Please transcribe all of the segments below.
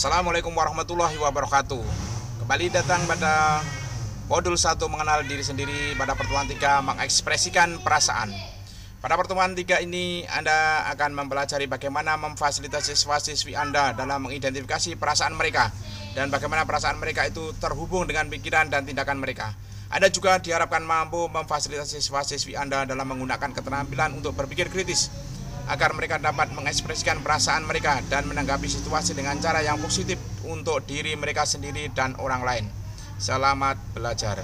Assalamualaikum warahmatullahi wabarakatuh. Kembali datang pada modul 1 mengenal diri sendiri. Pada pertemuan 3 mengekspresikan perasaan. Pada pertemuan 3 ini Anda akan mempelajari bagaimana memfasilitasi siswa-siswi Anda dalam mengidentifikasi perasaan mereka dan bagaimana perasaan mereka itu terhubung dengan pikiran dan tindakan mereka. Anda juga diharapkan mampu memfasilitasi siswa-siswi Anda dalam menggunakan keterampilan untuk berpikir kritis agar mereka dapat mengekspresikan perasaan mereka dan menanggapi situasi dengan cara yang positif untuk diri mereka sendiri dan orang lain. Selamat belajar.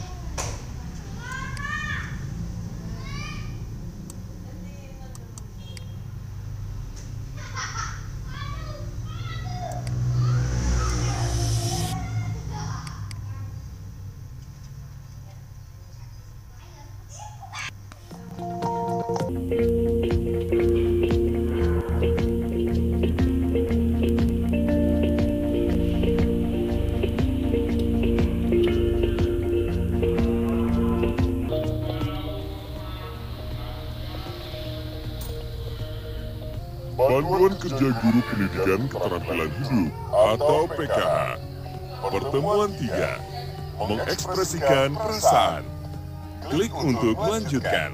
Panduan Kerja Guru Pendidikan Keterampilan Hidup atau PKH. Pertemuan 3. Mengekspresikan perasaan. Klik untuk melanjutkan.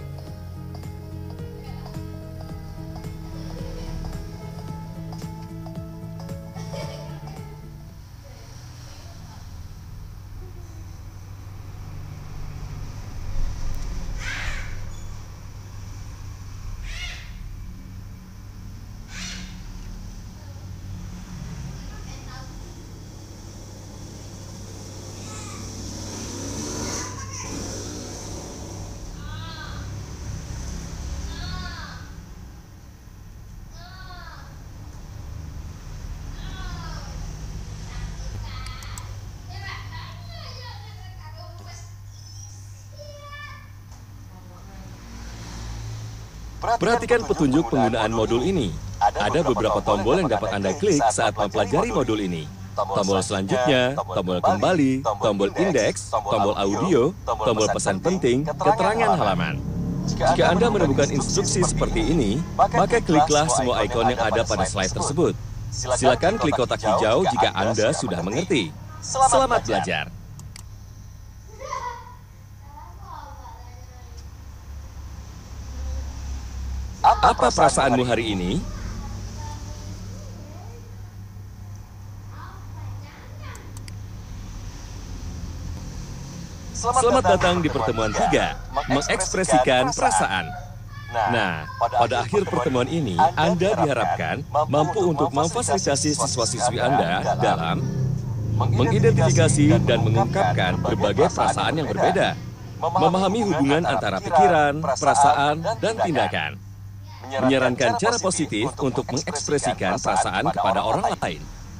Perhatikan petunjuk penggunaan modul ini. Ada beberapa tombol yang dapat Anda klik saat mempelajari modul ini. Tombol selanjutnya, tombol kembali, tombol indeks, tombol audio, tombol pesan penting, keterangan halaman. Jika Anda menemukan instruksi seperti ini, maka kliklah semua ikon yang ada pada slide tersebut. Silakan klik kotak hijau jika Anda sudah mengerti. Selamat belajar! Apa perasaanmu hari ini? Selamat datang di pertemuan 3, mengekspresikan perasaan. Nah, pada akhir pertemuan ini, Anda diharapkan mampu untuk memfasilitasi siswa-siswi Anda dalam mengidentifikasi dan mengungkapkan berbagai perasaan yang berbeda, memahami hubungan antara pikiran, perasaan, dan tindakan, menyarankan cara positif untuk mengekspresikan perasaan kepada orang lain.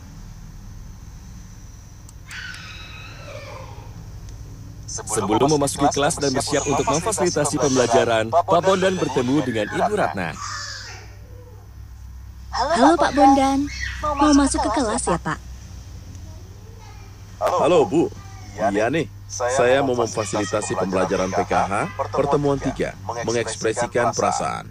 Sebelum memasuki kelas dan bersiap untuk memfasilitasi pembelajaran, Pak Bondan bertemu dengan Ibu Ratna. Halo Pak Bondan, mau masuk ke kelas ya Pak? Halo Bu, iya nih, saya mau memfasilitasi pembelajaran PKH pertemuan 3, mengekspresikan perasaan.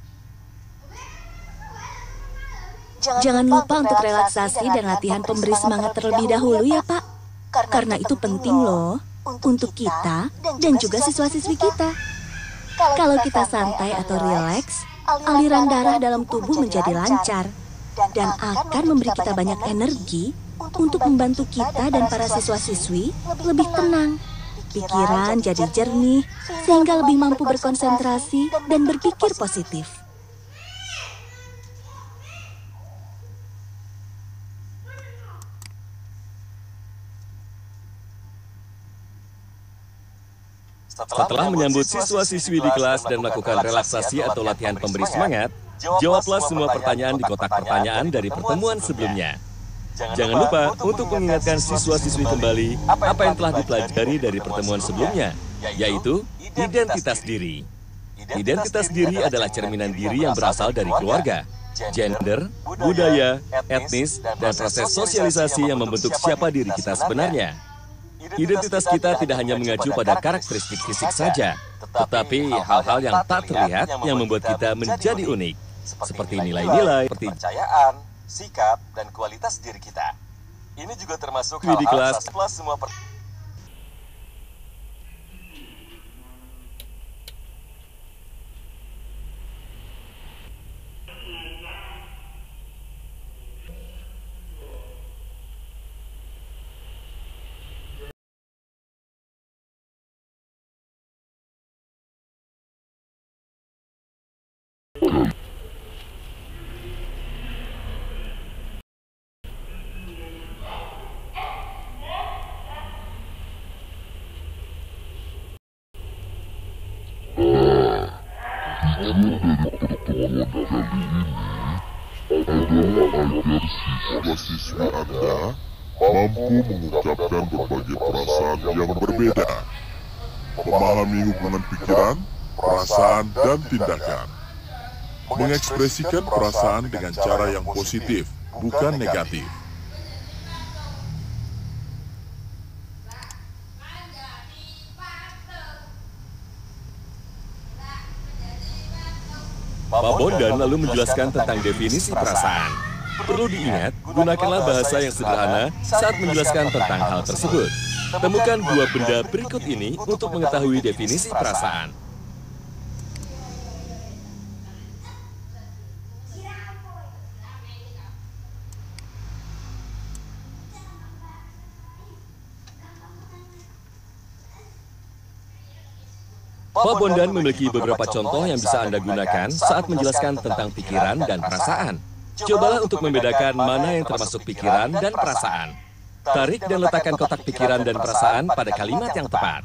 Jangan lupa untuk relaksasi dan latihan pemberi semangat terlebih dahulu ya Pak. Karena itu penting loh, untuk kita dan juga siswa-siswi kita. Kalau kita santai atau rileks, aliran darah dalam tubuh menjadi lancar dan akan memberi kita banyak energi untuk membantu kita dan para siswa-siswi lebih tenang. Pikiran jadi jernih sehingga lebih mampu berkonsentrasi dan berpikir positif. Setelah menyambut siswa-siswi di kelas dan melakukan relaksasi atau latihan pemberi semangat, jawablah semua pertanyaan di kotak pertanyaan dari pertemuan sebelumnya. Jangan lupa untuk mengingatkan siswa-siswi kembali apa yang telah dipelajari dari pertemuan sebelumnya, yaitu identitas diri. Identitas diri adalah cerminan diri yang berasal dari keluarga, gender, budaya, etnis, dan proses sosialisasi yang membentuk siapa diri kita sebenarnya. Identitas kita tidak hanya mengacu pada karakteristik fisik saja, tetapi hal-hal yang tak terlihat yang membuat kita menjadi unik, seperti nilai-nilai, kepercayaan, sikap, dan kualitas diri kita. Ini juga termasuk Di kelas. setelah semua agar siswa-siswi Anda mampu mengucapkan berbagai perasaan yang berbeda, memahami hubungan pikiran, perasaan, dan tindakan, mengekspresikan perasaan dengan cara yang positif, bukan negatif. Pak Bondan lalu menjelaskan tentang definisi perasaan. Perlu diingat, gunakanlah bahasa yang sederhana saat menjelaskan tentang hal tersebut. Temukan dua benda berikut ini untuk mengetahui definisi perasaan. Pak Bondan memiliki beberapa contoh yang bisa Anda gunakan saat menjelaskan tentang pikiran dan perasaan. Cobalah untuk membedakan mana yang termasuk pikiran dan perasaan. Tarik dan letakkan kotak pikiran dan perasaan pada kalimat yang tepat.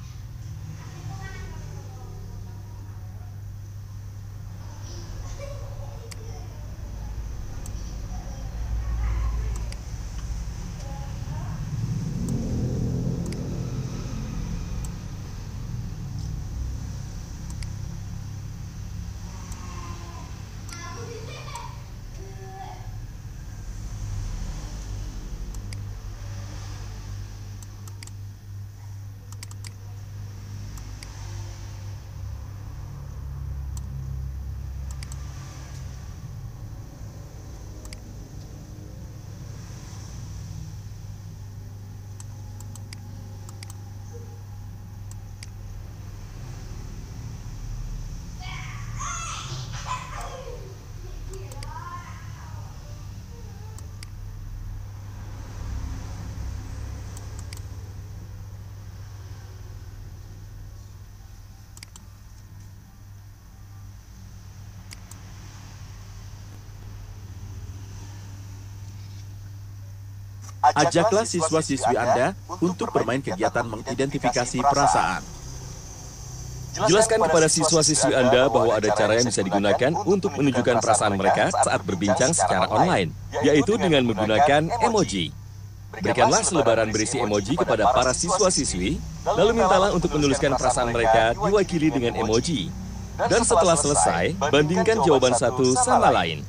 Ajaklah siswa-siswi Anda untuk bermain kegiatan mengidentifikasi perasaan. Jelaskan kepada siswa-siswi Anda bahwa ada cara yang bisa digunakan untuk menunjukkan perasaan mereka saat berbincang secara online, yaitu dengan menggunakan emoji. Berikanlah selebaran berisi emoji kepada para siswa-siswi, lalu mintalah untuk menuliskan perasaan mereka diwakili dengan emoji. Dan setelah selesai, bandingkan jawaban satu sama lain.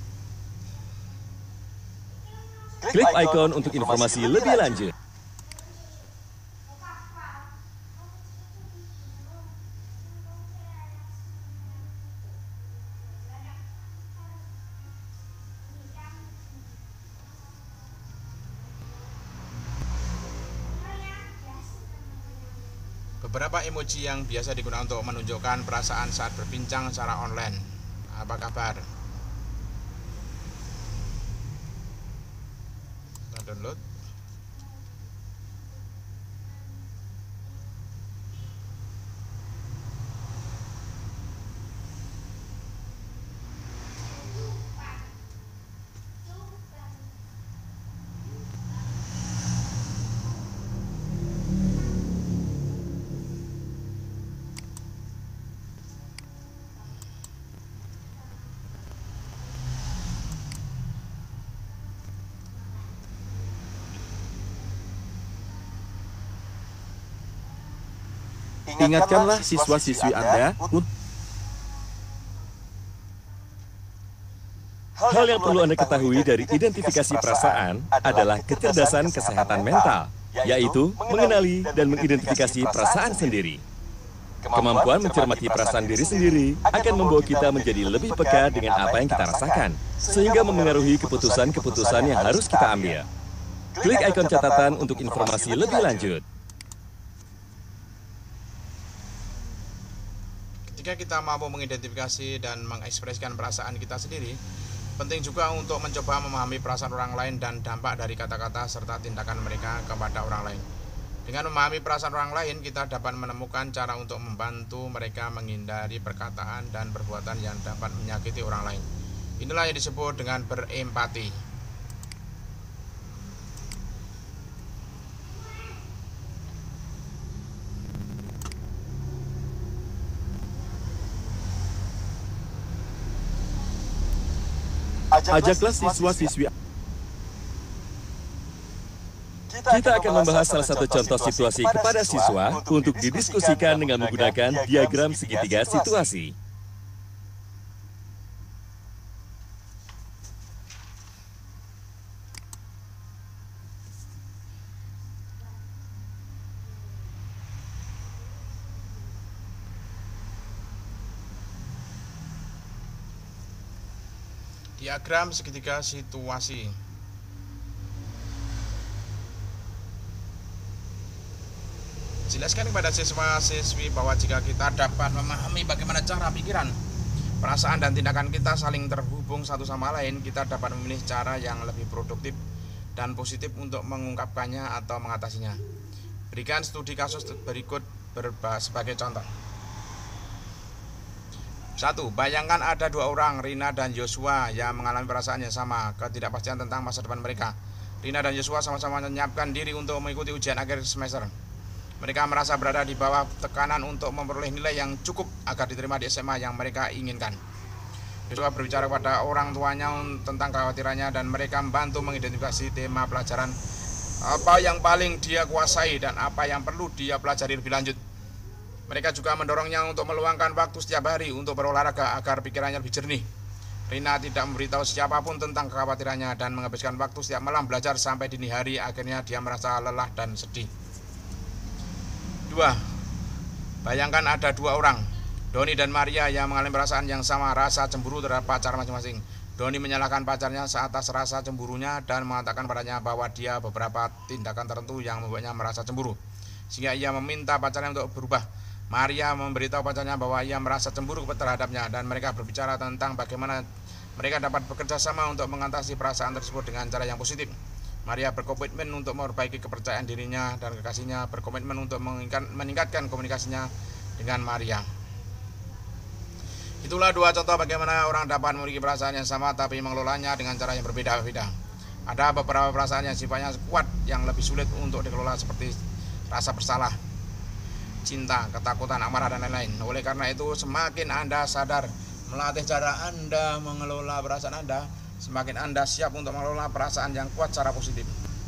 Klik ikon untuk informasi lebih lanjut. Beberapa emoji yang biasa digunakan untuk menunjukkan perasaan saat berbincang secara online. Apa kabar? Download. Ingatkanlah siswa-siswi Anda untuk Hal yang perlu Anda ketahui dari identifikasi perasaan adalah kecerdasan kesehatan mental, yaitu mengenali dan mengidentifikasi perasaan sendiri. Kemampuan mencermati perasaan diri sendiri akan membawa kita menjadi lebih peka dengan apa yang kita rasakan, sehingga memengaruhi keputusan-keputusan yang harus kita ambil. Klik ikon catatan untuk informasi lebih lanjut. Ketika kita mampu mengidentifikasi dan mengekspresikan perasaan kita sendiri, penting juga untuk mencoba memahami perasaan orang lain dan dampak dari kata-kata serta tindakan mereka kepada orang lain. Dengan memahami perasaan orang lain, kita dapat menemukan cara untuk membantu mereka menghindari perkataan dan perbuatan yang dapat menyakiti orang lain. Inilah yang disebut dengan berempati. Ajaklah siswa-siswi. Kita akan membahas salah satu contoh situasi kepada siswa untuk didiskusikan dengan menggunakan diagram segitiga situasi. Diagram segitiga situasi. Jelaskan kepada siswa-siswi bahwa jika kita dapat memahami bagaimana cara pikiran, perasaan dan tindakan kita saling terhubung satu sama lain, kita dapat memilih cara yang lebih produktif dan positif untuk mengungkapkannya atau mengatasinya. Berikan studi kasus berikut sebagai contoh. 1. Bayangkan ada dua orang, Rina dan Yosua, yang mengalami perasaan yang sama, ketidakpastian tentang masa depan mereka. Rina dan Yosua sama-sama menyiapkan diri untuk mengikuti ujian akhir semester. Mereka merasa berada di bawah tekanan untuk memperoleh nilai yang cukup agar diterima di SMA yang mereka inginkan. Yosua berbicara kepada orang tuanya tentang kekhawatirannya dan mereka membantu mengidentifikasi tema pelajaran, apa yang paling dia kuasai dan apa yang perlu dia pelajari lebih lanjut. Mereka juga mendorongnya untuk meluangkan waktu setiap hari untuk berolahraga agar pikirannya lebih jernih. Rina tidak memberitahu siapapun tentang kekhawatirannya dan menghabiskan waktu setiap malam belajar sampai dini hari. Akhirnya dia merasa lelah dan sedih. 2. Bayangkan ada dua orang, Doni dan Maria, yang mengalami perasaan yang sama, rasa cemburu terhadap pacar masing-masing. Doni menyalahkan pacarnya atas rasa cemburunya dan mengatakan padanya bahwa dia beberapa tindakan tertentu yang membuatnya merasa cemburu, sehingga ia meminta pacarnya untuk berubah. Maria memberitahu pacarnya bahwa ia merasa cemburu terhadapnya dan mereka berbicara tentang bagaimana mereka dapat bekerja sama untuk mengatasi perasaan tersebut dengan cara yang positif. Maria berkomitmen untuk memperbaiki kepercayaan dirinya dan kekasihnya berkomitmen untuk meningkatkan komunikasinya dengan Maria. Itulah dua contoh bagaimana orang dapat memiliki perasaan yang sama tapi mengelolanya dengan cara yang berbeda-beda. Ada beberapa perasaan yang sifatnya kuat yang lebih sulit untuk dikelola seperti rasa bersalah, cinta, ketakutan, amarah, dan lain-lain. Oleh karena itu, semakin Anda sadar melatih cara Anda mengelola perasaan Anda, semakin Anda siap untuk mengelola perasaan yang kuat secara positif.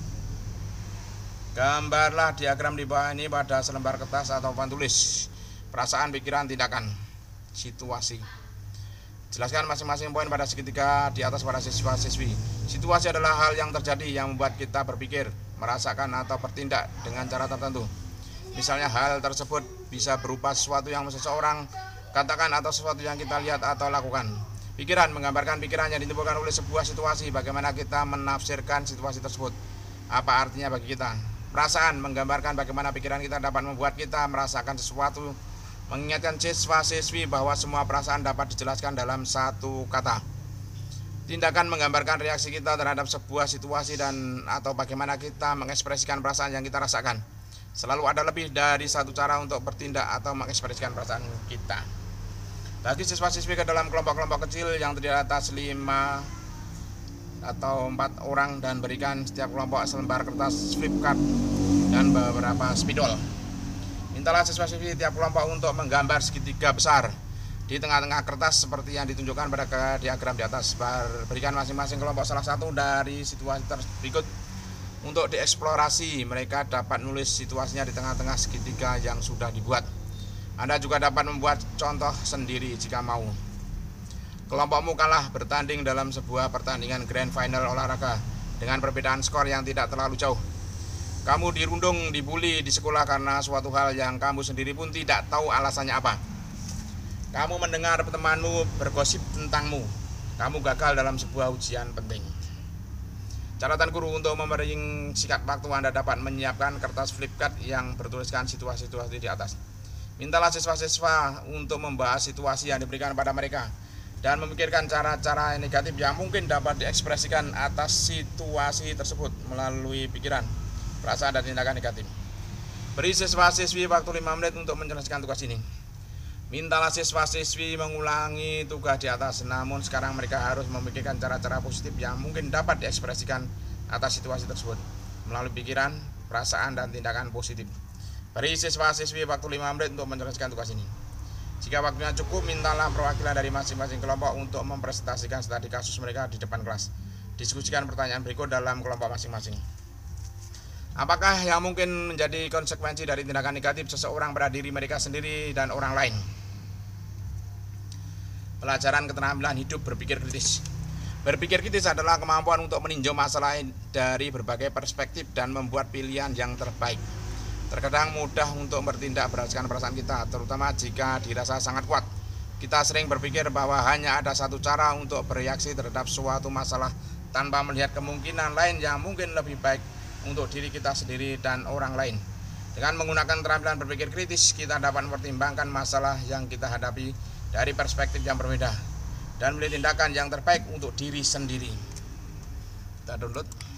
Gambarlah diagram di bawah ini pada selembar kertas atau papan tulis. Perasaan, pikiran, tindakan, situasi. Jelaskan masing-masing poin pada segitiga di atas pada siswa-siswi. Situasi adalah hal yang terjadi yang membuat kita berpikir, merasakan, atau bertindak dengan cara tertentu. Misalnya hal tersebut bisa berupa sesuatu yang seseorang katakan atau sesuatu yang kita lihat atau lakukan. Pikiran menggambarkan pikiran yang ditimbulkan oleh sebuah situasi, bagaimana kita menafsirkan situasi tersebut, apa artinya bagi kita. Perasaan menggambarkan bagaimana pikiran kita dapat membuat kita merasakan sesuatu, mengingatkan siswa-siswi bahwa semua perasaan dapat dijelaskan dalam satu kata. Tindakan menggambarkan reaksi kita terhadap sebuah situasi dan atau bagaimana kita mengekspresikan perasaan yang kita rasakan. Selalu ada lebih dari satu cara untuk bertindak atau mengekspresikan perasaan kita. Bagi siswa-siswi ke dalam kelompok-kelompok kecil yang terdiri atas 5 atau 4 orang dan berikan setiap kelompok selembar kertas flip card dan beberapa spidol. Mintalah siswa-siswi tiap kelompok untuk menggambar segitiga besar di tengah-tengah kertas seperti yang ditunjukkan pada diagram di atas. Berikan masing-masing kelompok salah satu dari situasi berikut untuk dieksplorasi. Mereka dapat menulis situasinya di tengah-tengah segitiga yang sudah dibuat. Anda juga dapat membuat contoh sendiri jika mau. Kelompokmu kalah bertanding dalam sebuah pertandingan grand final olahraga dengan perbedaan skor yang tidak terlalu jauh. Kamu dirundung, dibully di sekolah karena suatu hal yang kamu sendiri pun tidak tahu alasannya apa. Kamu mendengar temanmu bergosip tentangmu. Kamu gagal dalam sebuah ujian penting. Catatan guru untuk mempersingkat waktu, Anda dapat menyiapkan kertas flipchart yang bertuliskan situasi-situasi di atas. Mintalah siswa-siswa untuk membahas situasi yang diberikan pada mereka dan memikirkan cara-cara negatif yang mungkin dapat diekspresikan atas situasi tersebut melalui pikiran, perasaan, dan tindakan negatif. Beri siswa-siswi waktu 5 menit untuk menjelaskan tugas ini. Mintalah siswa-siswi mengulangi tugas di atas, namun sekarang mereka harus memikirkan cara-cara positif yang mungkin dapat diekspresikan atas situasi tersebut melalui pikiran, perasaan, dan tindakan positif. Beri siswa-siswi waktu 5 menit untuk menjelaskan tugas ini. Jika waktunya cukup, mintalah perwakilan dari masing-masing kelompok untuk mempresentasikan studi kasus mereka di depan kelas. Diskusikan pertanyaan berikut dalam kelompok masing-masing. Apakah yang mungkin menjadi konsekuensi dari tindakan negatif seseorang pada diri mereka sendiri dan orang lain? Pelajaran keterampilan hidup berpikir kritis. Berpikir kritis adalah kemampuan untuk meninjau masalah dari berbagai perspektif dan membuat pilihan yang terbaik. Terkadang mudah untuk bertindak berdasarkan perasaan kita, terutama jika dirasa sangat kuat. Kita sering berpikir bahwa hanya ada satu cara untuk bereaksi terhadap suatu masalah tanpa melihat kemungkinan lain yang mungkin lebih baik untuk diri kita sendiri dan orang lain. Dengan menggunakan keterampilan berpikir kritis, kita dapat mempertimbangkan masalah yang kita hadapi dari perspektif yang berbeda dan memilih tindakan yang terbaik untuk diri sendiri. Kita download.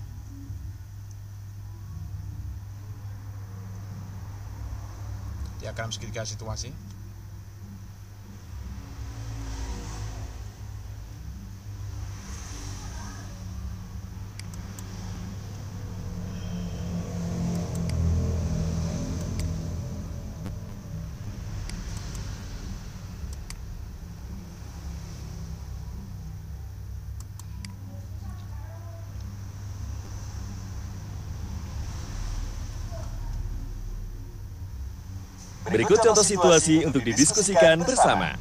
Diagram segitiga situasi. Berikut contoh situasi untuk didiskusikan bersama.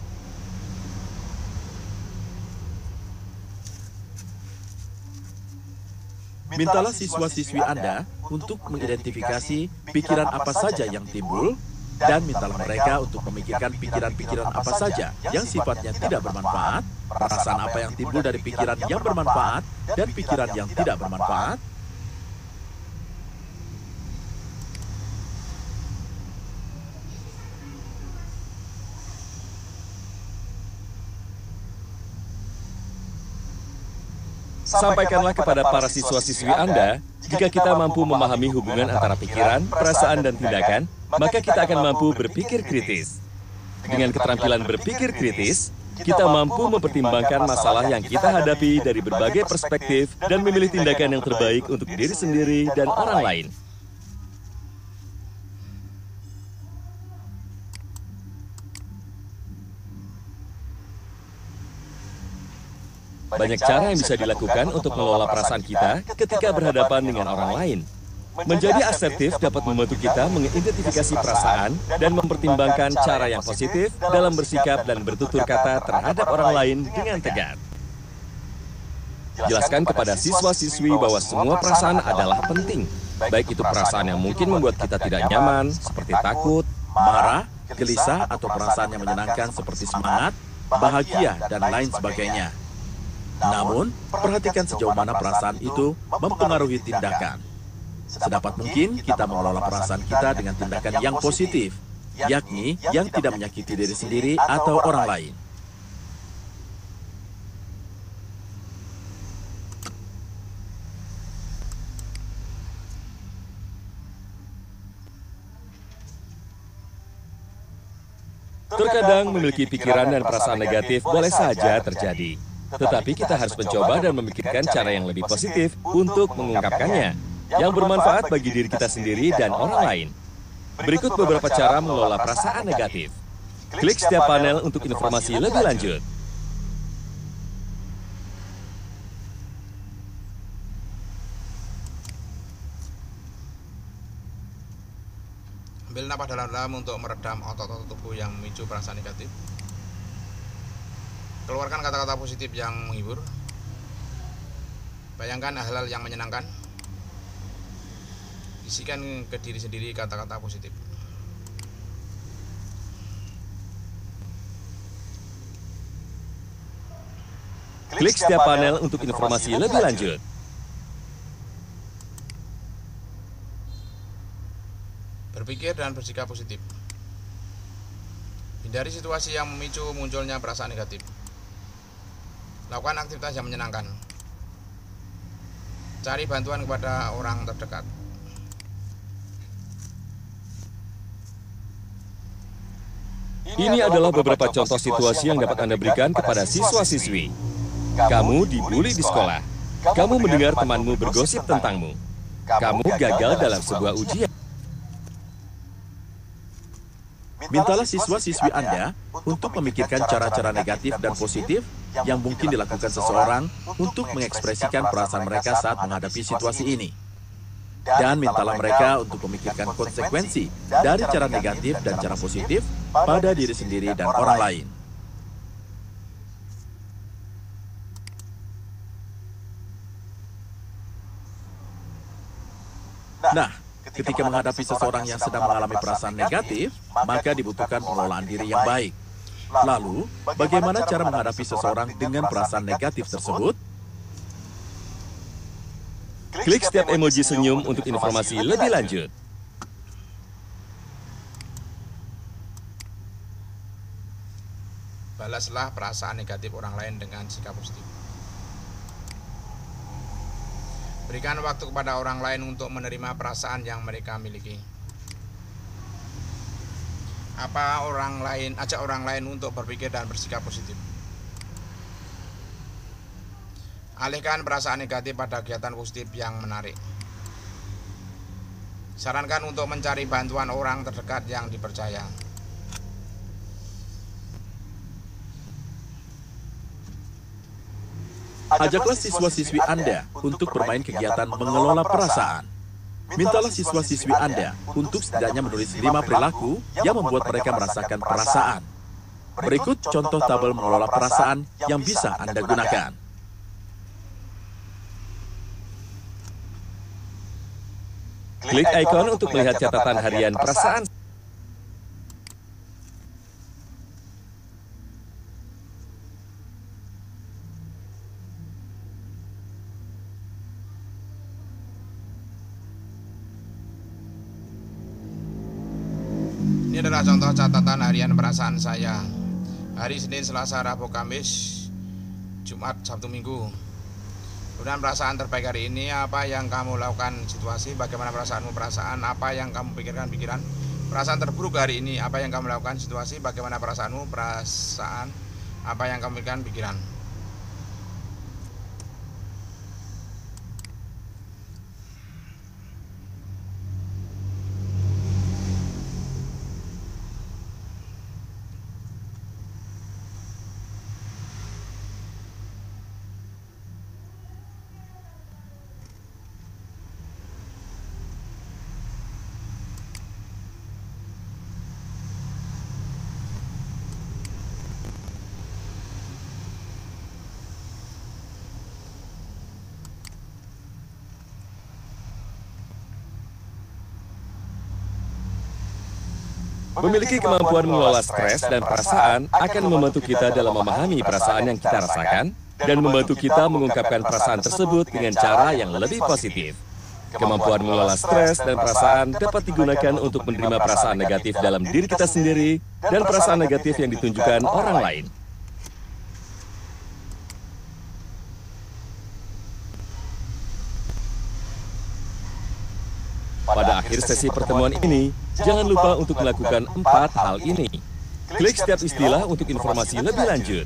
Mintalah siswa-siswi Anda untuk mengidentifikasi pikiran apa saja yang timbul dan mintalah mereka untuk memikirkan pikiran-pikiran apa saja yang sifatnya tidak bermanfaat, perasaan apa yang timbul dari pikiran yang bermanfaat dan pikiran yang tidak bermanfaat. Sampaikanlah kepada para siswa-siswi Anda, jika kita mampu memahami hubungan antara pikiran, perasaan, dan tindakan, maka kita akan mampu berpikir kritis. Dengan keterampilan berpikir kritis, kita mampu mempertimbangkan masalah yang kita hadapi dari berbagai perspektif dan memilih tindakan yang terbaik untuk diri sendiri dan orang lain. Banyak cara yang bisa dilakukan untuk mengelola perasaan kita ketika berhadapan dengan orang lain. Menjadi asertif dapat membantu kita mengidentifikasi perasaan dan mempertimbangkan cara yang positif dalam bersikap dan bertutur kata terhadap orang lain dengan tegas. Jelaskan kepada siswa-siswi bahwa semua perasaan adalah penting, baik itu perasaan yang mungkin membuat kita tidak nyaman, seperti takut, marah, gelisah, atau perasaan yang menyenangkan seperti semangat, bahagia, dan lain sebagainya. Namun, perhatikan sejauh mana perasaan itu mempengaruhi tindakan. Sedapat mungkin kita mengelola perasaan kita dengan tindakan yang positif, yakni yang tidak menyakiti diri sendiri atau orang lain. Terkadang memiliki pikiran dan perasaan negatif boleh saja terjadi. Tetapi kita harus mencoba dan memikirkan cara yang lebih positif untuk mengungkapkannya, yang bermanfaat bagi diri kita sendiri dan orang lain. Berikut beberapa cara mengelola perasaan negatif. Klik setiap panel untuk informasi lebih lanjut. Ambil napas dalam-dalam untuk meredam otot-otot tubuh yang memicu perasaan negatif. Keluarkan kata-kata positif yang menghibur. Bayangkan hal-hal yang menyenangkan. Bisikan ke diri sendiri kata-kata positif. Klik setiap panel untuk informasi lebih lanjut. Berpikir dan bersikap positif. Hindari situasi yang memicu munculnya perasaan negatif. Lakukan aktivitas yang menyenangkan. Cari bantuan kepada orang terdekat. Ini adalah beberapa contoh situasi yang dapat Anda berikan kepada siswa-siswi. Kamu dibully di sekolah. Kamu mendengar temanmu bergosip tentangmu. Kamu gagal dalam sebuah ujian. Mintalah siswa-siswi Anda untuk memikirkan cara-cara negatif dan positif yang mungkin dilakukan seseorang untuk mengekspresikan perasaan mereka saat menghadapi situasi ini. Dan mintalah mereka untuk memikirkan konsekuensi dari cara negatif dan cara positif pada diri sendiri dan orang lain. Nah, ketika menghadapi seseorang yang sedang mengalami perasaan negatif, maka dibutuhkan pengelolaan diri yang baik. Lalu, bagaimana cara menghadapi seseorang dengan perasaan negatif tersebut? Klik setiap emoji senyum untuk informasi lebih lanjut. Balaslah perasaan negatif orang lain dengan sikap positif. Berikan waktu kepada orang lain untuk menerima perasaan yang mereka miliki. Ajak orang lain untuk berpikir dan bersikap positif. Alihkan perasaan negatif pada kegiatan positif yang menarik. Sarankan untuk mencari bantuan orang terdekat yang dipercaya. Ajaklah siswa-siswi Anda untuk bermain kegiatan mengelola perasaan. Mintalah siswa-siswi Anda untuk setidaknya menulis 5 perilaku yang membuat mereka merasakan perasaan. Berikut contoh tabel mengelola perasaan yang bisa Anda gunakan. Klik ikon untuk melihat catatan harian perasaan. Ini adalah contoh catatan harian perasaan saya. Hari Senin, Selasa, Rabu, Kamis, Jumat, Sabtu, Minggu. Kemudian perasaan terbaik hari ini, apa yang kamu lakukan situasi, bagaimana perasaanmu, perasaan, apa yang kamu pikirkan, pikiran. Perasaan terburuk hari ini, apa yang kamu lakukan situasi, bagaimana perasaanmu, perasaan, apa yang kamu pikirkan, pikiran. Memiliki kemampuan mengelola stres dan perasaan akan membantu kita dalam memahami perasaan yang kita rasakan dan membantu kita mengungkapkan perasaan tersebut dengan cara yang lebih positif. Kemampuan mengelola stres dan perasaan dapat digunakan untuk menerima perasaan negatif dalam diri kita sendiri dan perasaan negatif yang ditunjukkan orang lain. Pada akhir sesi pertemuan ini, jangan lupa untuk melakukan 4 hal ini. Klik setiap istilah untuk informasi lebih lanjut.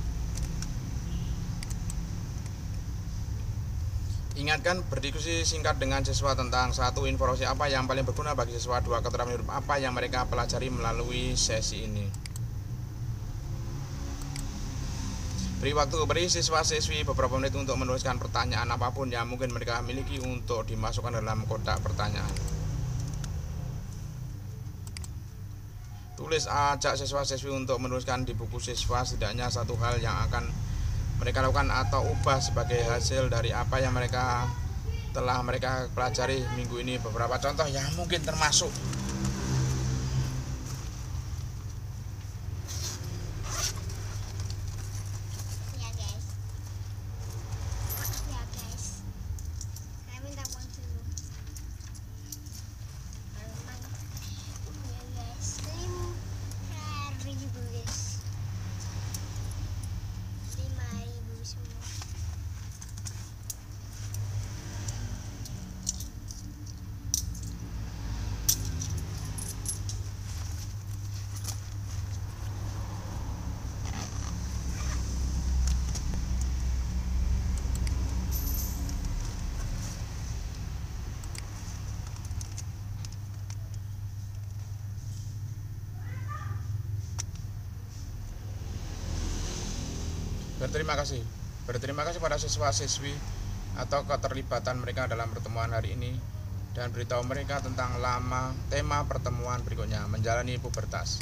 Ingatkan berdiskusi singkat dengan siswa tentang 1. Informasi apa yang paling berguna bagi siswa, 2. Keterampilan hidup apa yang mereka pelajari melalui sesi ini. Beri siswa-siswi beberapa menit untuk menuliskan pertanyaan apapun yang mungkin mereka miliki untuk dimasukkan dalam kotak pertanyaan. Ajak siswa-siswi untuk menuliskan di buku siswa setidaknya 1 hal yang akan mereka lakukan atau ubah sebagai hasil dari apa yang telah mereka pelajari minggu ini. Beberapa contoh yang mungkin termasuk: berterima kasih pada siswa-siswi atau keterlibatan mereka dalam pertemuan hari ini, dan beritahu mereka tentang tema pertemuan berikutnya, menjalani pubertas.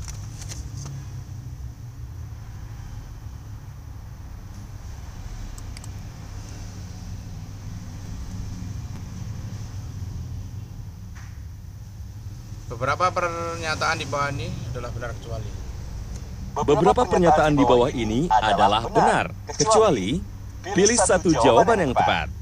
Beberapa pernyataan di bawah ini adalah benar kecuali. Beberapa pernyataan di bawah ini adalah benar, kecuali pilih satu jawaban yang tepat.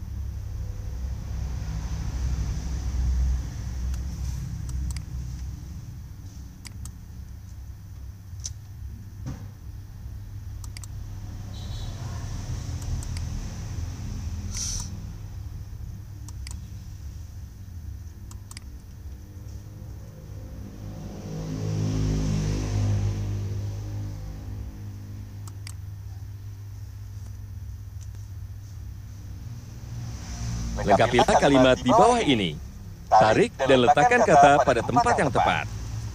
Lengkapilah kalimat di bawah ini. Tarik dan letakkan kata pada tempat yang tepat.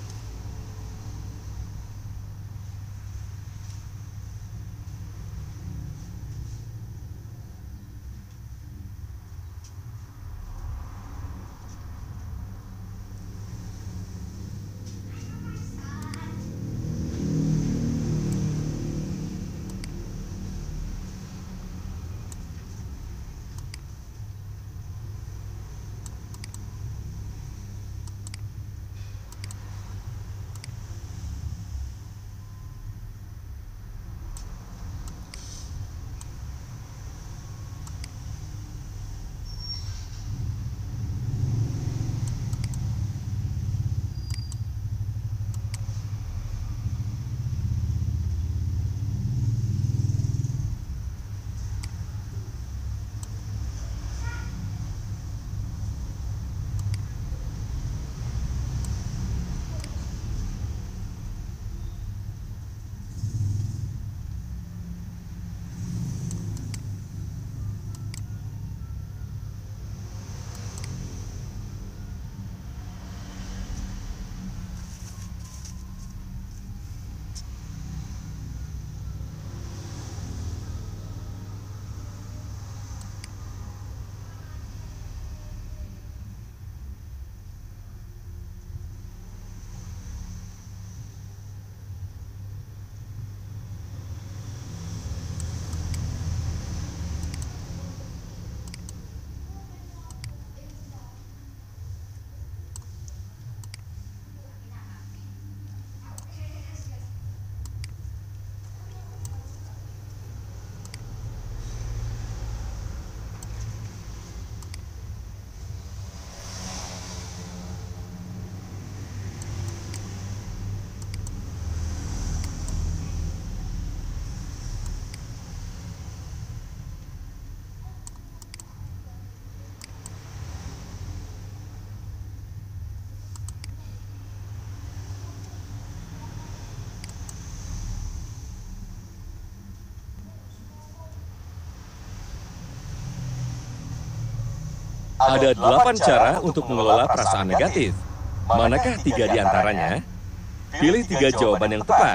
Ada 8 cara untuk mengelola perasaan negatif. Manakah 3 di antaranya? Pilih 3 jawaban yang tepat.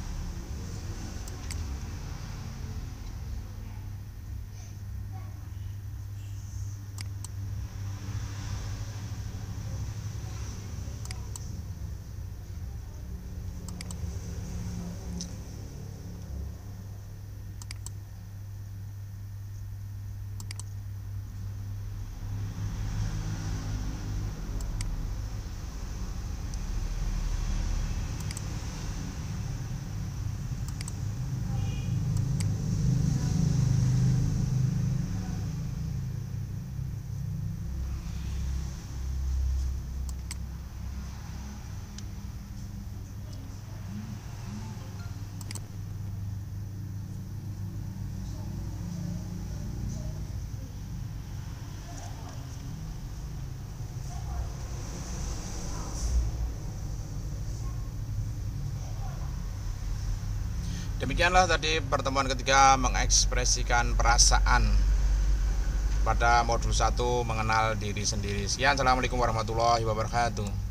Demikianlah tadi pertemuan ketiga mengekspresikan perasaan pada modul 1 mengenal diri sendiri. Sekian, assalamualaikum warahmatullahi wabarakatuh.